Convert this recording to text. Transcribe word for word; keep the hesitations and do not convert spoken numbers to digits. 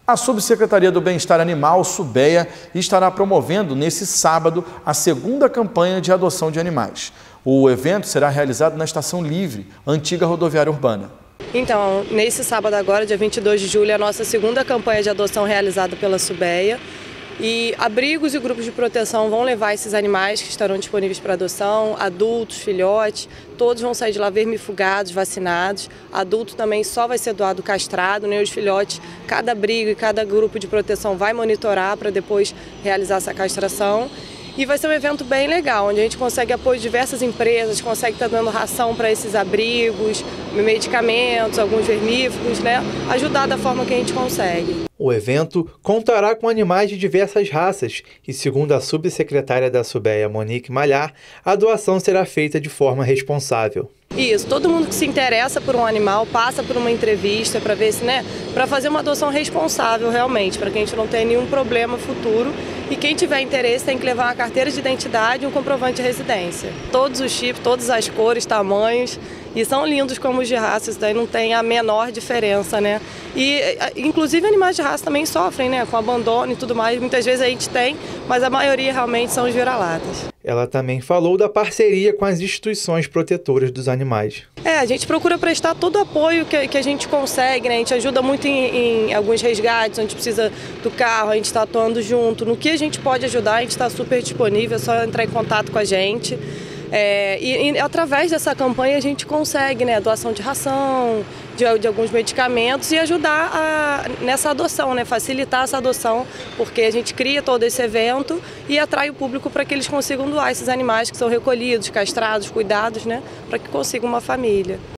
A Subsecretaria do Bem-Estar Animal, SUBEA, estará promovendo nesse sábado a segunda campanha de adoção de animais. O evento será realizado na Estação Livre, antiga rodoviária urbana. Então, nesse sábado agora, dia vinte e dois de julho, é a nossa segunda campanha de adoção realizada pela SUBEA. E abrigos e grupos de proteção vão levar esses animais que estarão disponíveis para adoção, adultos, filhotes, todos vão sair de lá vermifugados, vacinados. Adulto também só vai ser doado castrado, né? Os filhotes, cada abrigo e cada grupo de proteção vai monitorar para depois realizar essa castração. E vai ser um evento bem legal, onde a gente consegue apoio de diversas empresas, consegue estar dando ração para esses abrigos, medicamentos, alguns vermífugos, né? Ajudar da forma que a gente consegue. O evento contará com animais de diversas raças e, segundo a subsecretária da SUBEA, Monique Malhar, a doação será feita de forma responsável. Isso, todo mundo que se interessa por um animal passa por uma entrevista para ver se, né, para fazer uma adoção responsável realmente, para que a gente não tenha nenhum problema futuro. E quem tiver interesse tem que levar uma carteira de identidade e um comprovante de residência. Todos os tipos, todas as cores, tamanhos, e são lindos como os de raça, isso daí não tem a menor diferença, né? E inclusive animais de raça também sofrem, né, com abandono e tudo mais. Muitas vezes a gente tem, mas a maioria realmente são os vira-latas. Ela também falou da parceria com as instituições protetoras dos animais. É, a gente procura prestar todo o apoio que, que a gente consegue, né? A gente ajuda muito em, em alguns resgates, onde precisa do carro, a gente está atuando junto. No que a gente pode ajudar, a gente está super disponível, é só entrar em contato com a gente. É, e, e através dessa campanha a gente consegue, né, doação de ração, de, de alguns medicamentos e ajudar a, nessa adoção, né, facilitar essa adoção, porque a gente cria todo esse evento e atrai o público para que eles consigam doar esses animais que são recolhidos, castrados, cuidados, né, para que consigam uma família.